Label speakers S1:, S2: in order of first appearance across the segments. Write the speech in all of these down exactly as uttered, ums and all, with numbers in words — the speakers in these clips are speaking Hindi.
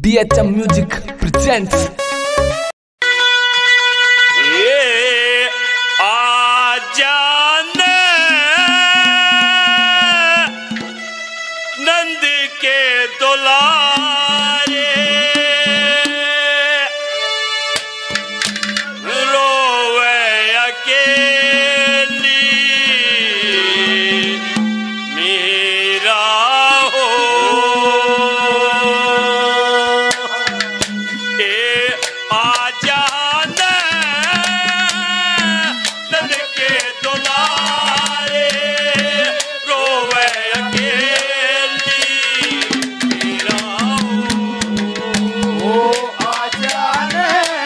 S1: D H M music presents.
S2: ये आजान नंद के दुलारे रोवे अकेली मेरा हो। ए आजान नंद के दुलारे रोवे अकेली मेरा हो। आजान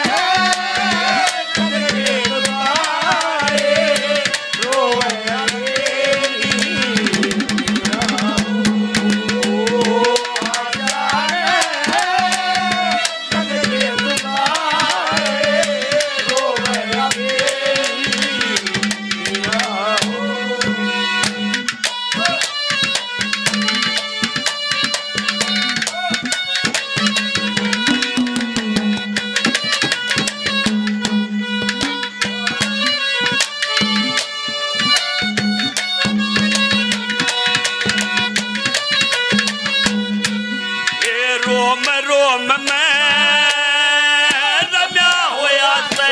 S2: नंद के दुलारे रोवे अकेली मेरा हो। आजान रोम रोम में रम्या होया से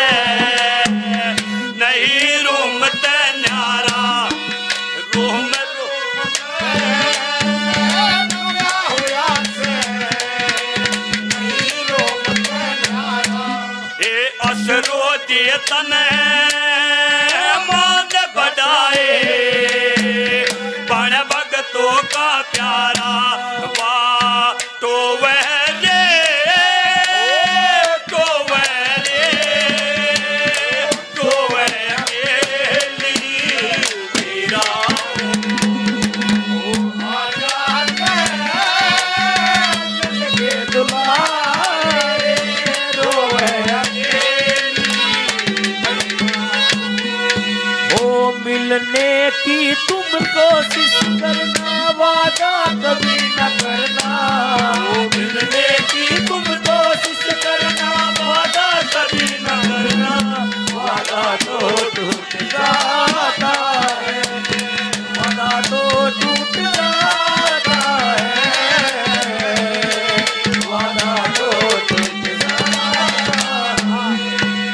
S2: नहीं रोम ते न्यारा। रोम रोम में रम्या होया से नहीं रोम ते न्यारा। ए असरो दिए तने मान बढ़ाए बण भगतों का प्यारा। वाह तो वह रे तो वह रे तो वह अकेली मेरा हो। आजान नंद के दुलारे रोवे अकेली
S3: ओ मिलने की तुम कोशिश करना, वादा कभी न करना।
S2: ओ मिलने की तुम कोशिश करना, वादा कभी न करना।
S3: वादा तो टूट जाता है, वादा तो टूट जाता है, वादा तो टूट जाता है।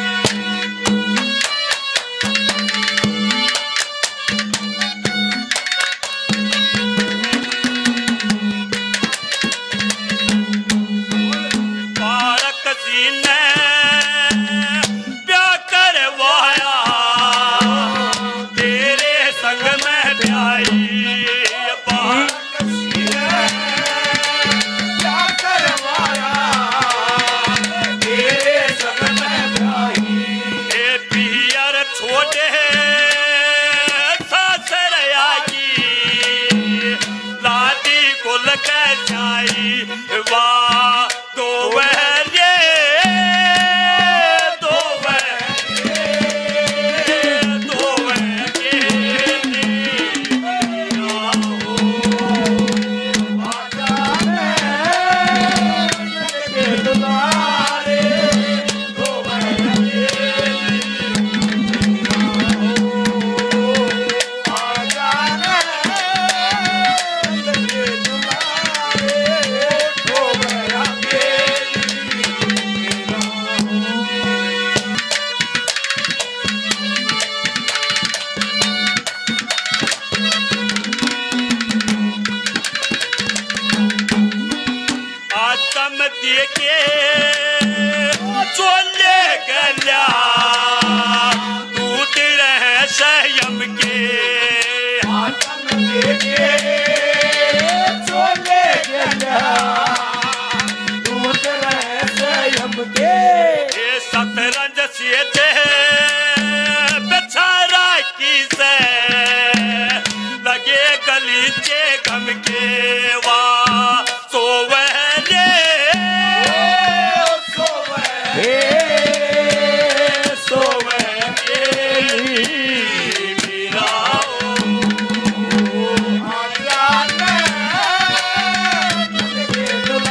S2: पारक सीने प्यार करवाया तेरे संग में ब्याही। पारक सीने प्यार करवाया तेरे संग में ब्याही। ए पियर छोटे सासर आई लादी कुल के जाई। वाह तो वह रे तो वह रे तो वह अकेली मेरा हो। आजान नंद के दुलारे रोवे अकेली मेरा हो। आजान नंद के दुलारे रोवे अकेली मेरा हो। आत्म दिए के चोले गल्या तू तेरे संयम के।
S3: आत्म दे के चोले गया दूत रहे स्वयं के।
S2: ये सतरंज से थे बेचारा की से लगे गलीचे गम के। वाह सो वह रे
S3: सो
S2: हे सो वह अकेली मेरा हो।
S3: आजान नंद के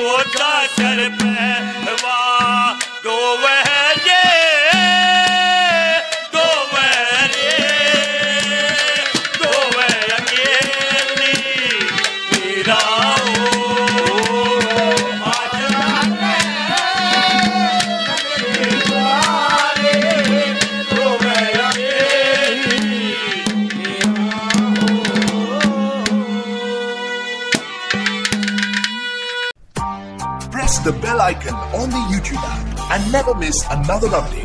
S2: बोझा सर पे वाह दो वहरे दो वहरे दो वहरे मेरा
S4: Press the bell icon on the YouTube app and never miss another update.